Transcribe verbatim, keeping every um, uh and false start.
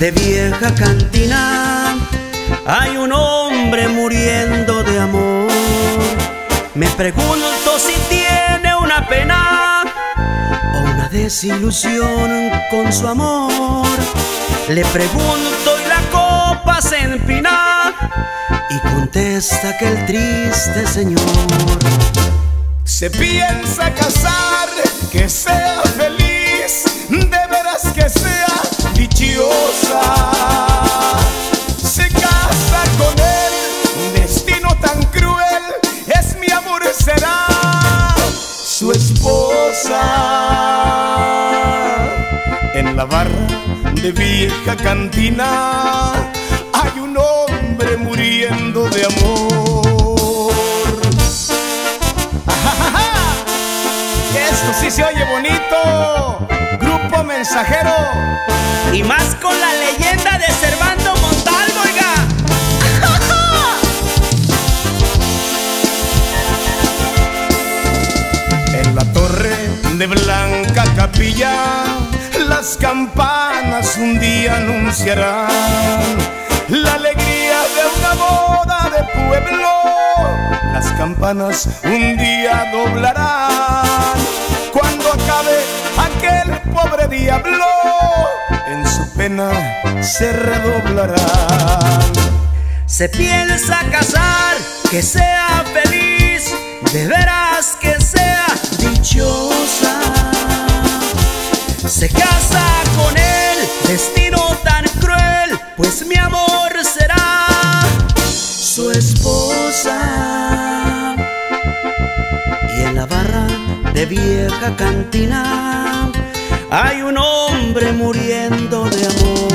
de vieja cantina hay un hombre muriendo de amor. Me pregunto si tiene una pena o una desilusión con su amor. Le pregunto y la copa se empina y contesta que el triste señor se piensa casar, que sea feliz, de veras que sea dichosa. Se casa con él, destino tan cruel, es mi amor, será su esposa. En la barra de vieja cantina hay un hombre muriendo de amor. Esto sí se oye bonito, Grupo Mensajero. Y más con la leyenda de Servando Montalvo, oiga. En la torre de Blanca Capilla las campanas un día anunciarán la alegría de una boda de pueblo. Las campanas un día doblarán cuando acabe aquel pobre diablo, en su pena se redoblarán. Se piensa casar, que sea feliz, de veras que sea dichosa. Se casa con él, destino tan cruel, pues mi amor será su esposa. Y en la barra de vieja cantina hay un hombre muriendo de amor.